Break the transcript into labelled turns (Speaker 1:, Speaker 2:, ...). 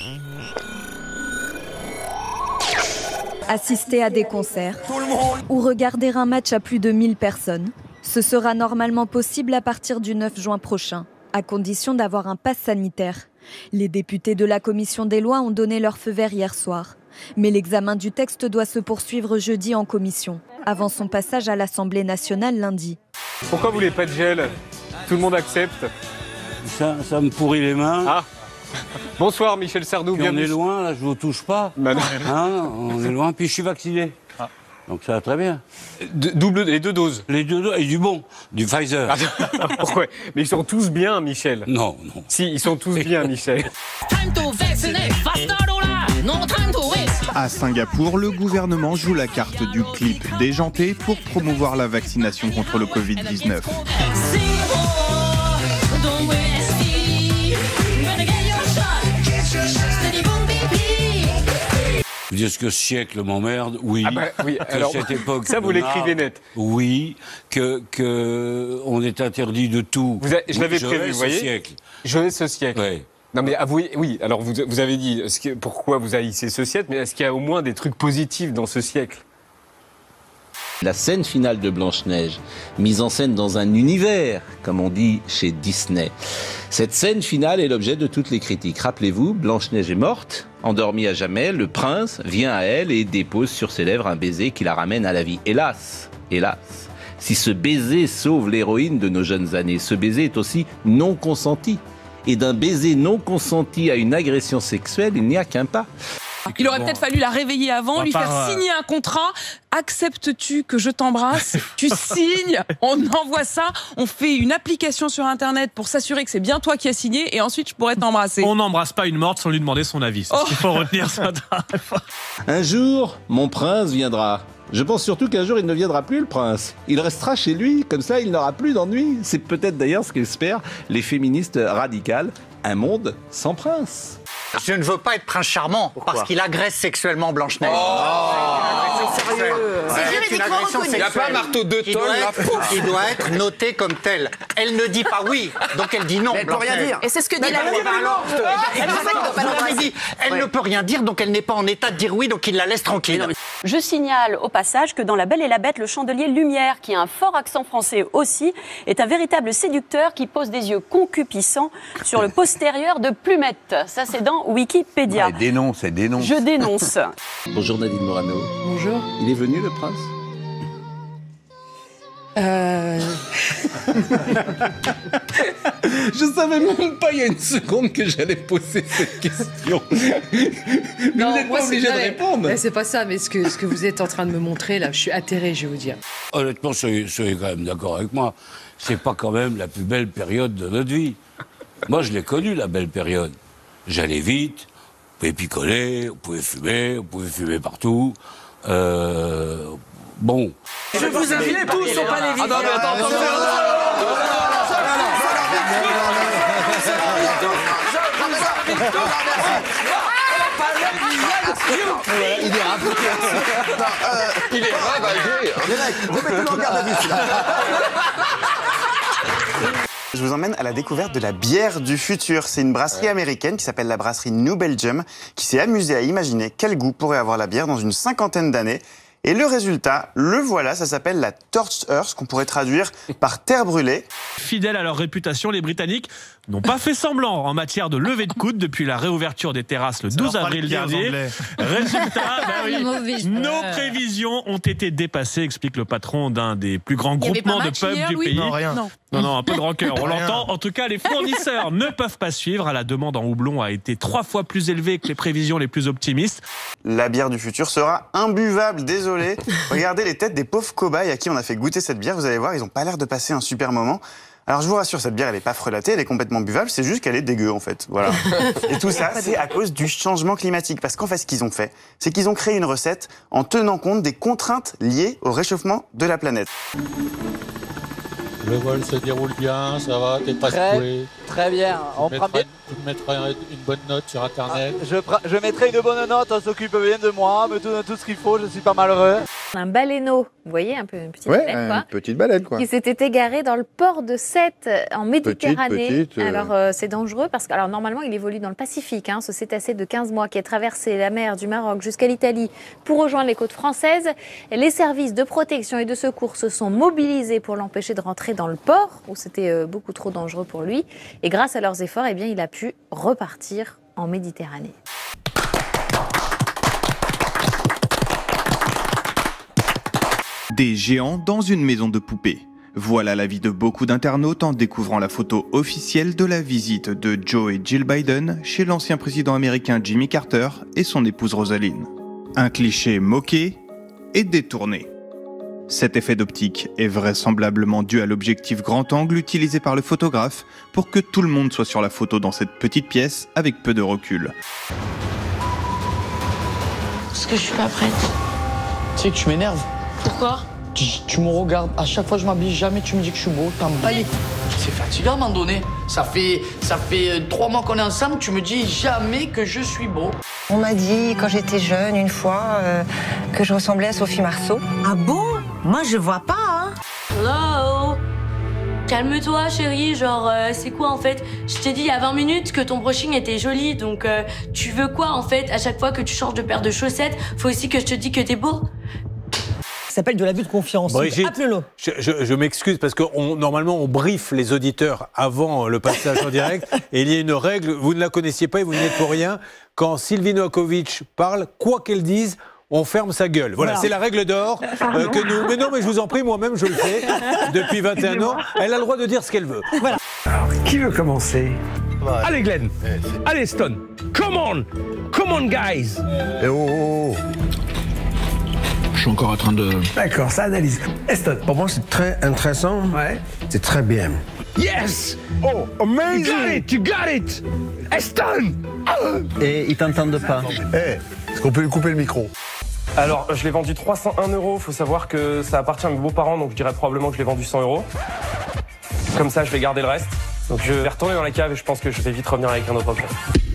Speaker 1: Assister à des concerts ou regarder un match à plus de 1000 personnes. Ce sera normalement possible à partir du 9 juin prochain, à condition d'avoir un pass sanitaire. Les députés de la commission des lois ont donné leur feu vert hier soir. Mais l'examen du texte doit se poursuivre jeudi en commission, avant son passage à l'Assemblée nationale lundi.
Speaker 2: Pourquoi vous voulez pas de gel? Tout le monde accepte.
Speaker 3: Ça me pourrit les mains.
Speaker 2: Ah. Bonsoir Michel Sardou,
Speaker 3: bienvenue. On est loin, là, je vous touche pas. Hein, on est loin, puis je suis vacciné. Ah. Donc ça va très bien.
Speaker 2: Les deux doses.
Speaker 3: Les deux doses, et du bon, du Pfizer.
Speaker 2: Ouais. Mais ils sont tous bien, Michel.
Speaker 3: Non.
Speaker 2: Si, ils sont tous bien, Michel.
Speaker 4: À Singapour, le gouvernement joue la carte du clip déjanté pour promouvoir la vaccination contre le Covid-19.
Speaker 3: Est-ce que ce siècle m'emmerde? Oui.
Speaker 2: Ah bah, oui. Alors,
Speaker 3: cette époque
Speaker 2: ça, vous l'écrivez net.
Speaker 3: Oui. Que on est interdit de tout.
Speaker 2: Je l'avais prévu, vous voyez.
Speaker 3: Siècle.
Speaker 2: Je hais ce siècle.
Speaker 3: Oui.
Speaker 2: Non mais avouez, oui. Alors vous avez dit pourquoi vous haïssez ce siècle, mais est-ce qu'il y a au moins des trucs positifs dans ce siècle?
Speaker 5: La scène finale de Blanche-Neige, mise en scène dans un univers, comme on dit chez Disney. Cette scène finale est l'objet de toutes les critiques. Rappelez-vous, Blanche-Neige est morte, endormie à jamais, le prince vient à elle et dépose sur ses lèvres un baiser qui la ramène à la vie. Hélas, si ce baiser sauve l'héroïne de nos jeunes années, ce baiser est aussi non consenti. Et d'un baiser non consenti à une agression sexuelle, il n'y a qu'un pas.
Speaker 6: Il aurait peut-être fallu la réveiller avant, lui faire signer un contrat. Acceptes-tu que je t'embrasse? Tu signes, on envoie ça, on fait une application sur Internet pour s'assurer que c'est bien toi qui as signé et ensuite je pourrais t'embrasser.
Speaker 7: On n'embrasse pas une morte sans lui demander son avis. C'est ce qu'il faut retenir. Ça.
Speaker 5: Un jour, mon prince viendra. Je pense surtout qu'un jour, il ne viendra plus, le prince. Il restera chez lui, comme ça, il n'aura plus d'ennui. C'est peut-être d'ailleurs ce qu'espèrent les féministes radicales. Un monde sans prince.
Speaker 8: Je ne veux pas être prince charmant parce qu'il agresse sexuellement Blanche-Neige. C'est une agression sexuelle.
Speaker 2: Il n'y a pas un marteau de tonnes là.
Speaker 8: Il doit être noté comme tel. Elle ne dit pas oui, donc elle dit non.
Speaker 9: Elle ne peut rien dire.
Speaker 6: Et c'est ce que dit la loi.
Speaker 8: Elle ne peut rien dire, donc elle n'est pas en état de dire oui, donc il la laisse tranquille.
Speaker 10: Je signale au passage que dans La Belle et la Bête, le chandelier Lumière, qui a un fort accent français aussi, est un véritable séducteur qui pose des yeux concupiscents sur le postérieur de Plumette. Ça, c'est dans Wikipédia.
Speaker 9: Dénonce.
Speaker 10: Je dénonce.
Speaker 5: Bonjour Nadine Morano.
Speaker 6: Bonjour.
Speaker 5: Il est venu, le prince? Je savais même pas il y a une seconde que j'allais poser cette question.
Speaker 11: Non,
Speaker 5: vous n'êtes pas obligé de répondre.
Speaker 11: C'est pas ça, mais ce que vous êtes en train de me montrer là, je suis atterrée, je vais vous dire.
Speaker 3: Honnêtement, soyez quand même d'accord avec moi. C'est pas quand même la plus belle période de notre vie. Moi, je l'ai connue, la belle période. J'allais vite, on pouvait picoler, on pouvait fumer partout. Bon.
Speaker 9: Je vous invite tous au Palais Vite.
Speaker 2: Ah non, mais attends. Il est ravagé.
Speaker 9: Remettez-le en garde à vue, celui-là.
Speaker 12: Je vous emmène à la découverte de la bière du futur. C'est une brasserie américaine qui s'appelle la brasserie New Belgium, qui s'est amusée à imaginer quel goût pourrait avoir la bière dans une 50aine d'années. Et le résultat, le voilà, ça s'appelle la Torched Earth, qu'on pourrait traduire par terre brûlée.
Speaker 7: Fidèles à leur réputation, les Britanniques n'ont pas fait semblant en matière de levée de coude depuis la réouverture des terrasses le 12 avril dernier. Résultat, nos prévisions ont été dépassées, explique le patron d'un des plus grands groupements de pubs du pays. Non, un peu de rancœur, on l'entend. En tout cas, les fournisseurs ne peuvent pas suivre. La demande en houblon a été 3 fois plus élevée que les prévisions les plus optimistes.
Speaker 12: La bière du futur sera imbuvable, désolé. Regardez les têtes des pauvres cobayes à qui on a fait goûter cette bière. Vous allez voir, ils n'ont pas l'air de passer un super moment. Alors je vous rassure, cette bière, elle n'est pas frelatée, elle est complètement buvable, c'est juste qu'elle est dégueu en fait. Voilà. Et tout ça, c'est à cause du changement climatique. Parce qu'en fait, ce qu'ils ont fait, c'est qu'ils ont créé une recette en tenant compte des contraintes liées au réchauffement de la planète.
Speaker 13: Le vol se déroule bien, ça va, t'es pas secoué.
Speaker 14: Très bien.
Speaker 13: Tu mettras une bonne note sur Internet.
Speaker 14: Je mettrai une bonne note, on s'occupe bien de moi, me donne tout ce qu'il faut, je suis pas malheureux. Un baleineau, vous voyez, un peu une petite baleine, quoi.
Speaker 15: Une petite baleine, quoi.
Speaker 14: Qui s'était égaré dans le port de Sète, en Méditerranée.
Speaker 15: Petite,
Speaker 14: Alors, c'est dangereux parce que, alors, normalement, il évolue dans le Pacifique, ce cétacé de 15 mois qui a traversé la mer du Maroc jusqu'à l'Italie pour rejoindre les côtes françaises. Les services de protection et de secours se sont mobilisés pour l'empêcher de rentrer dans le port, où c'était beaucoup trop dangereux pour lui. Et grâce à leurs efforts, il a pu repartir en Méditerranée.
Speaker 4: Des géants dans une maison de poupées. Voilà l'avis de beaucoup d'internautes en découvrant la photo officielle de la visite de Joe et Jill Biden chez l'ancien président américain Jimmy Carter et son épouse Rosalynn. Un cliché moqué et détourné. Cet effet d'optique est vraisemblablement dû à l'objectif grand angle utilisé par le photographe pour que tout le monde soit sur la photo dans cette petite pièce avec peu de recul.
Speaker 16: Parce que je suis pas prête.
Speaker 17: Tu sais que tu m'énerves.
Speaker 16: Pourquoi?
Speaker 17: Tu me regardes, à chaque fois que je m'habille, jamais tu me dis que je suis beau. Allez, c'est fatigant à un moment donné. Ça fait 3 mois qu'on est ensemble, tu me dis jamais que je suis beau.
Speaker 18: On m'a dit quand j'étais jeune une fois que je ressemblais à Sophie Marceau.
Speaker 16: Ah bon? Moi je vois pas,
Speaker 19: Hello. Calme-toi chérie, genre c'est quoi en fait? Je t'ai dit il y a 20 minutes que ton brushing était joli, donc tu veux quoi en fait? À chaque fois que tu changes de paire de chaussettes, faut aussi que je te dise que t'es beau.
Speaker 16: Ça s'appelle de l'abus de confiance.
Speaker 20: Brigitte,
Speaker 16: appelle-le.
Speaker 20: je m'excuse parce que normalement on briefe les auditeurs avant le passage en direct et il y a une règle, vous ne la connaissiez pas et vous n'y êtes pour rien. Quand Sylvie Novakovic parle, quoi qu'elle dise, on ferme sa gueule. Voilà. C'est la règle d'or que nous... Mais non, mais je vous en prie, moi-même je le fais depuis 21 ans. Elle a le droit de dire ce qu'elle veut.
Speaker 16: Voilà.
Speaker 21: Alors, qui veut commencer? Allez Glenn, allez Stone, come on guys.
Speaker 22: Je suis encore en train de...
Speaker 21: D'accord, ça analyse. Eston.
Speaker 22: Pour moi, c'est très intéressant.
Speaker 21: Ouais.
Speaker 22: C'est très bien.
Speaker 21: Yes! Oh, amazing! You got it! Eston!
Speaker 22: Et ils t'entendent pas.
Speaker 21: Est-ce qu'on peut lui couper le micro?
Speaker 23: Alors, je l'ai vendu 301 €. Faut savoir que ça appartient à mes beaux-parents, donc je dirais probablement que je l'ai vendu 100 €. Comme ça, je vais garder le reste. Donc je vais retourner dans la cave et je pense que je vais vite revenir avec un autre objet.